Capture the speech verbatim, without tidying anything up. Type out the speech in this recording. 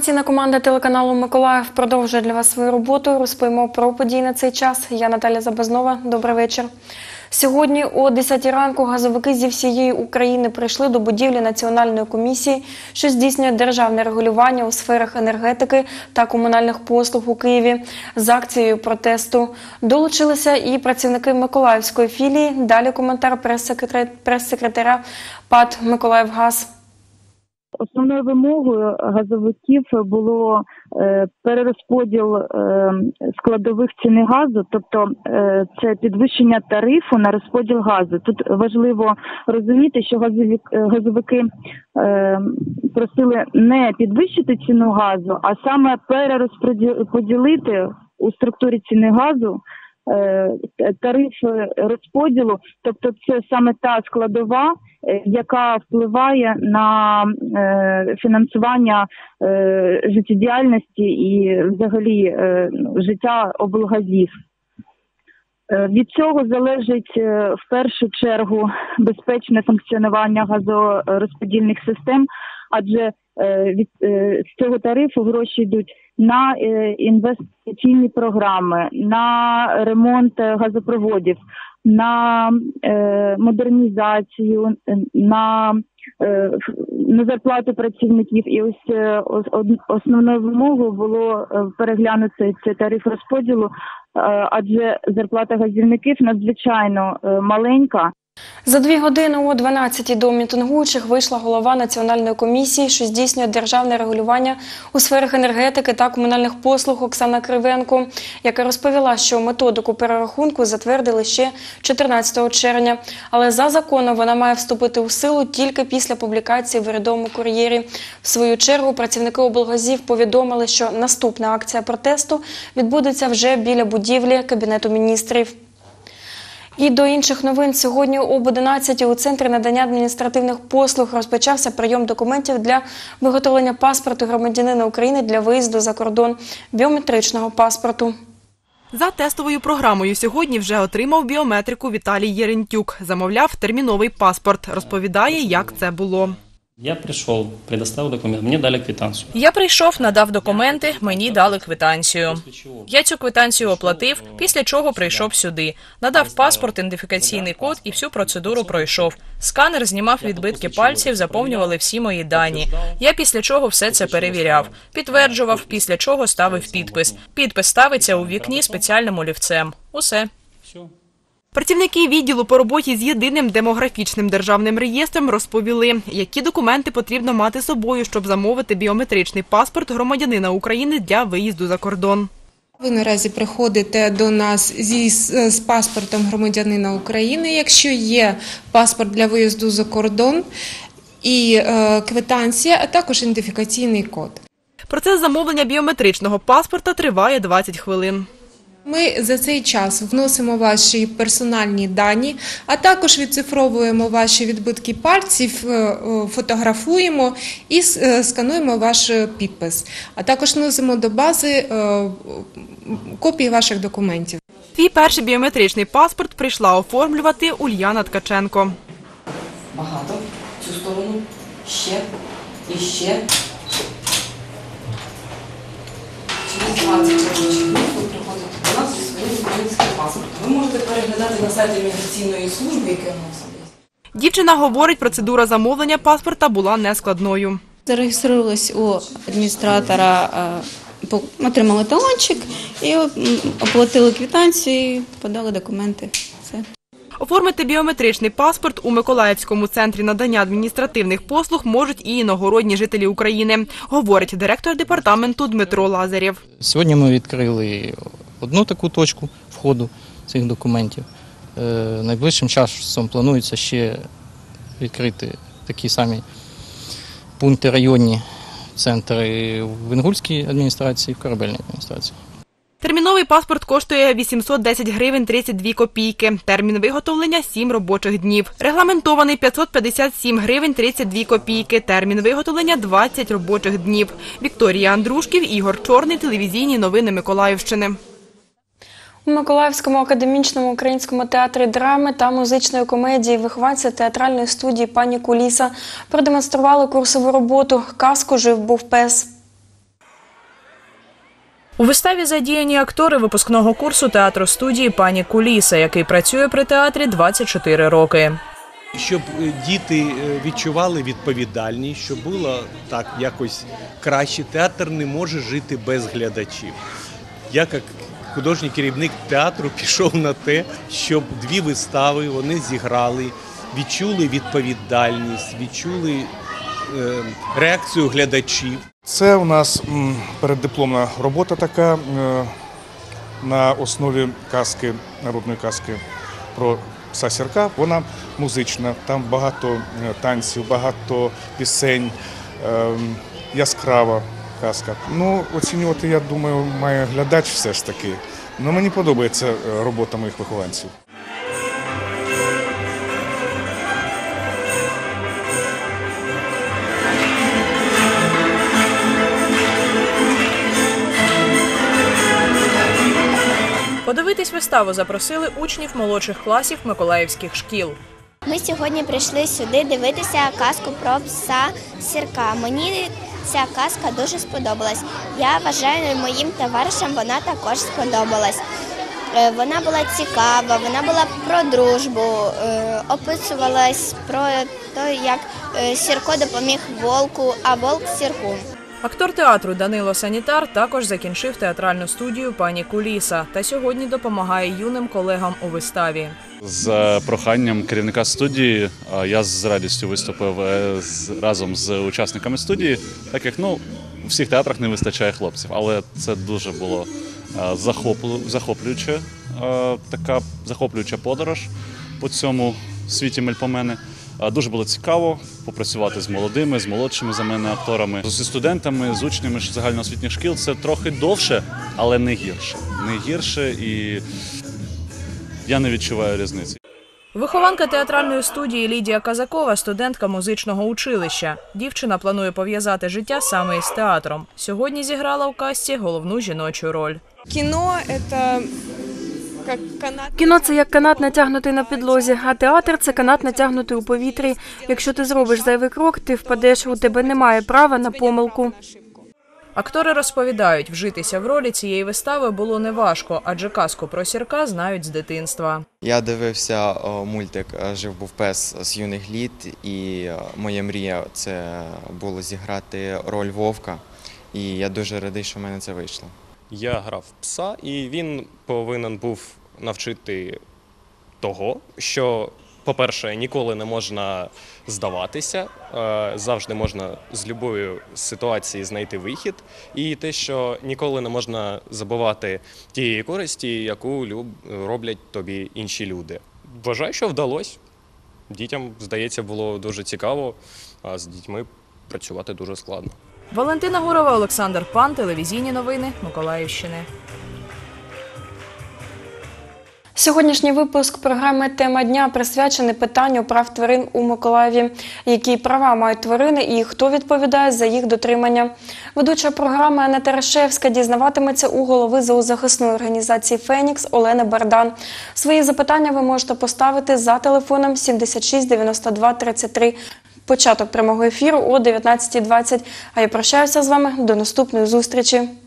Інформаційна команда телеканалу «Миколаїв» продовжує для вас свою роботу. Розповімо про події на цей час. Я Наталя Забазнова. Добрий вечір. Сьогодні о десятій ранку газовики зі всієї України прийшли до будівлі Національної комісії, що здійснює державне регулювання у сферах енергетики та комунальних послуг у Києві. З акцією протесту долучилися і працівники Миколаївської філії. Далі коментар прес-секретаря ПАТ «Миколаївгаз». Основною вимогою газовиків було е, перерозподіл е, складових ціни газу, тобто е, це підвищення тарифу на розподіл газу. Тут важливо розуміти, що газовик, газовики е, просили не підвищити ціну газу, а саме перерозподілити у структурі ціни газу тариф розподілу, тобто це саме та складова, яка впливає на фінансування життєдіяльності і взагалі життя облгазів. Від цього залежить в першу чергу безпечне функціонування газорозподільних систем, адже від з цього тарифу гроші йдуть на інвестиційні програми, на ремонт газопроводів, на модернізацію, на, на зарплату працівників. І ось основною вимогою було переглянути цей тариф розподілу, адже зарплата газівників надзвичайно маленька. За дві години о дванадцятій до мітингуючих вийшла голова Національної комісії, що здійснює державне регулювання у сферах енергетики та комунальних послуг Оксана Кривенко, яка розповіла, що методику перерахунку затвердили ще чотирнадцятого червня, але за законом вона має вступити у силу тільки після публікації в урядовому кур'єрі. В свою чергу працівники облгазів повідомили, що наступна акція протесту відбудеться вже біля будівлі Кабінету міністрів. І до інших новин. Сьогодні об одинадцятій у Центрі надання адміністративних послуг розпочався прийом документів для виготовлення паспорту громадянина України для виїзду за кордон, біометричного паспорту. За тестовою програмою сьогодні вже отримав біометрику Віталій Єрентюк. Замовляв терміновий паспорт. Розповідає, як це було. Я прийшов, предоставив документ, мені дали квитанцію. Я прийшов, надав документи, мені дали квитанцію. Я цю квитанцію оплатив, після чого прийшов сюди. Надав паспорт, ідентифікаційний код і всю процедуру пройшов. Сканер знімав відбитки пальців, заповнювали всі мої дані. Я після чого все це перевіряв, підтверджував, після чого ставив підпис. Підпис ставиться у вікні спеціальним олівцем. Усе. Працівники відділу по роботі з єдиним демографічним державним реєстром розповіли, які документи потрібно мати з собою, щоб замовити біометричний паспорт громадянина України для виїзду за кордон. Ви наразі приходите до нас зі, з паспортом громадянина України, якщо є паспорт для виїзду за кордон і е, квитанція, а також ідентифікаційний код. Процес замовлення біометричного паспорта триває двадцять хвилин. Ми за цей час вносимо ваші персональні дані, а також відцифровуємо ваші відбитки пальців, фотографуємо і скануємо ваш підпис. А також вносимо до бази копії ваших документів. Свій перший біометричний паспорт прийшла оформлювати Ульяна Ткаченко. Багато. Цю сторону. Ще. І ще. Через двадцять робочих днів ви приходите до нас зі своїм українським паспортом. Ви можете переглядати на сайті міграційної служби, яке у нас є. Дівчина говорить, процедура замовлення паспорта була нескладною. Зареєструвалась у адміністратора, отримали талончик і оплатили квитанцію, подали документи. Все. Оформити біометричний паспорт у Миколаївському центрі надання адміністративних послуг можуть і іногородні жителі України, говорить директор департаменту Дмитро Лазарєв. Сьогодні ми відкрили одну таку точку входу цих документів. Найближчим часом планується ще відкрити такі самі пункти районні центри в Інгульській адміністрації, в Корабельній адміністрації. Терміновий паспорт коштує вісімсот десять гривень тридцять дві копійки. Термін виготовлення – сім робочих днів. Регламентований п'ятсот п'ятдесят сім гривень тридцять дві копійки. Термін виготовлення – двадцять робочих днів. Вікторія Андрушків, Ігор Чорний, телевізійні новини Миколаївщини. У Миколаївському академічному українському театрі драми та музичної комедії вихованці театральної студії «Пані Куліса» продемонстрували курсову роботу «Казку жив був пес». У виставі задіяні актори випускного курсу театру-студії «Пані Куліса», який працює при театрі двадцять чотири роки. Щоб діти відчували відповідальність, щоб було так якось краще. Театр не може жити без глядачів. Я, як художній керівник театру, пішов на те, щоб дві вистави вони зіграли, відчули відповідальність, відчули е, реакцію глядачів. Це у нас м, переддипломна робота така е, на основі казки, народної казки про пса Сірка. Вона музична, там багато танців, багато пісень, е, яскрава казка. Ну, оцінювати, я думаю, має глядач все ж таки. Ну, мені подобається робота моїх вихованців. Подивитись виставу запросили учнів молодших класів миколаївських шкіл. Ми сьогодні прийшли сюди дивитися казку про пса Сірка. Мені ця казка дуже сподобалась. Я вважаю, моїм товаришам вона також сподобалась. Вона була цікава, вона була про дружбу, описувалась про те, як Сірко допоміг вовку, а вовк Сірку. Актор театру Данило Санітар також закінчив театральну студію «Пані Куліса» та сьогодні допомагає юним колегам у виставі. За проханням керівника студії я з радістю виступив разом з учасниками студії, так як ну, у всіх театрах не вистачає хлопців, але це дуже було захоплююче, така захоплююча подорож по цьому світі Мельпомени. Дуже було цікаво попрацювати з молодими, з молодшими за мене акторами. Зі студентами, з учнями загальноосвітніх шкіл це трохи довше, але не гірше. Не гірше, і я не відчуваю різниці. Вихованка театральної студії Лідія Казакова – студентка музичного училища. Дівчина планує пов'язати життя саме із театром. Сьогодні зіграла у казці головну жіночу роль. Кіно – це... Кіно – це як канат, натягнутий на підлозі, а театр – це канат, натягнутий у повітрі. Якщо ти зробиш зайвий крок, ти впадеш, у тебе немає права на помилку. Актори розповідають, вжитися в ролі цієї вистави було неважко, адже казку про Сірка знають з дитинства. Я дивився о, мультик «Жив-був пес» з юних літ, і моя мрія – це було зіграти роль вовка, і я дуже радий, що в мене це вийшло. Я грав пса, і він повинен був навчити того, що, по-перше, ніколи не можна здаватися, завжди можна з будь-якої ситуації знайти вихід, і те, що ніколи не можна забувати тієї користі, яку роблять тобі інші люди. Вважаю, що вдалося. Дітям, здається, було дуже цікаво, а з дітьми працювати дуже складно. Валентина Гурова, Олександр Пан, телевізійні новини Миколаївщини. Сьогоднішній випуск програми «Тема дня» присвячений питанню прав тварин у Миколаєві. Які права мають тварини і хто відповідає за їх дотримання? Ведуча програми Анна Терешевська дізнаватиметься у голови зоозахисної організації «Фенікс» Олени Бардан. Свої запитання ви можете поставити за телефоном сімдесят шість дев'яносто два тридцять три. Початок прямого ефіру о дев'ятнадцятій двадцять. А я прощаюся з вами до наступної зустрічі.